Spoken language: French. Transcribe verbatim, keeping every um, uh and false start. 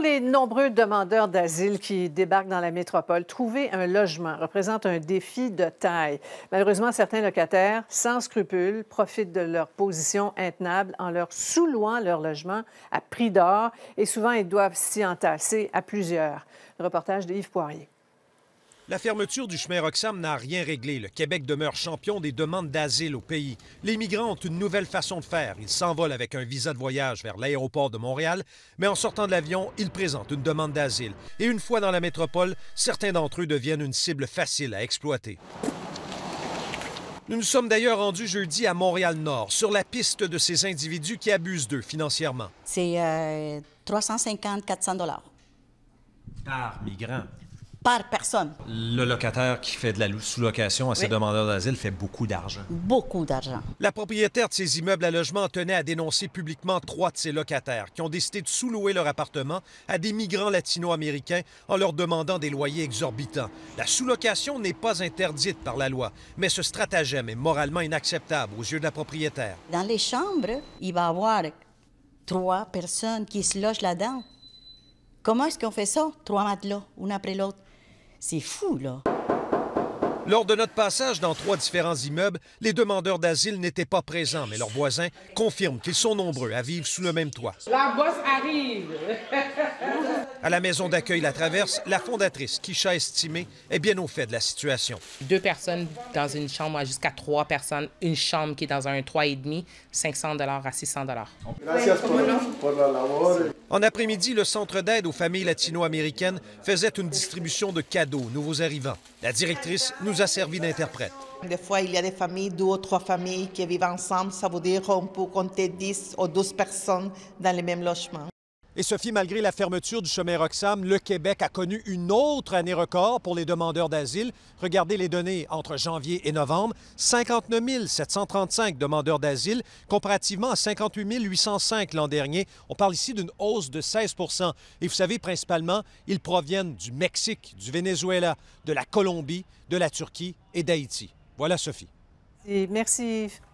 les nombreux demandeurs d'asile qui débarquent dans la métropole, trouver un logement représente un défi de taille. Malheureusement, certains locataires, sans scrupules, profitent de leur position intenable en leur sous-louant leur logement à prix d'or et souvent ils doivent s'y entasser à plusieurs. Le reportage de Yves Poirier. La fermeture du chemin Roxham n'a rien réglé. Le Québec demeure champion des demandes d'asile au pays. Les migrants ont une nouvelle façon de faire. Ils s'envolent avec un visa de voyage vers l'aéroport de Montréal, mais en sortant de l'avion, ils présentent une demande d'asile. Et une fois dans la métropole, certains d'entre eux deviennent une cible facile à exploiter. Nous nous sommes d'ailleurs rendus jeudi à Montréal-Nord, sur la piste de ces individus qui abusent d'eux financièrement. C'est euh, trois cent cinquante à quatre cents dollars. Par migrant. Par personne. Le locataire qui fait de la sous-location à ses oui. demandeurs d'asile fait beaucoup d'argent. Beaucoup d'argent. La propriétaire de ces immeubles à logement tenait à dénoncer publiquement trois de ses locataires qui ont décidé de sous-louer leur appartement à des migrants latino-américains en leur demandant des loyers exorbitants. La sous-location n'est pas interdite par la loi, mais ce stratagème est moralement inacceptable aux yeux de la propriétaire. Dans les chambres, il va y avoir trois personnes qui se logent là-dedans. Comment est-ce qu'on fait ça? Trois matelas, une après l'autre. C'est fou, là. Lors de notre passage dans trois différents immeubles, les demandeurs d'asile n'étaient pas présents, mais leurs voisins confirment qu'ils sont nombreux à vivre sous le même toit. La bosse arrive! À la maison d'accueil La Traverse, la fondatrice, Kisha Estimé, est bien au fait de la situation. Deux personnes dans une chambre, jusqu'à trois personnes, une chambre qui est dans un trois et demi, cinq cents dollars à six cents dollars. En après-midi, le Centre d'aide aux familles latino-américaines faisait une distribution de cadeaux aux nouveaux arrivants. La directrice nous a servi d'interprète. Des fois, il y a des familles, deux ou trois familles qui vivent ensemble. Ça veut dire qu'on peut compter dix ou douze personnes dans les mêmes logements. Et Sophie, malgré la fermeture du chemin Roxham, le Québec a connu une autre année record pour les demandeurs d'asile. Regardez les données entre janvier et novembre. cinquante-neuf mille sept cent trente-cinq demandeurs d'asile, comparativement à cinquante-huit mille huit cent cinq l'an dernier. On parle ici d'une hausse de seize pour cent. Et vous savez, principalement, ils proviennent du Mexique, du Venezuela, de la Colombie, de la Turquie et d'Haïti. Voilà, Sophie. Et merci, Yves.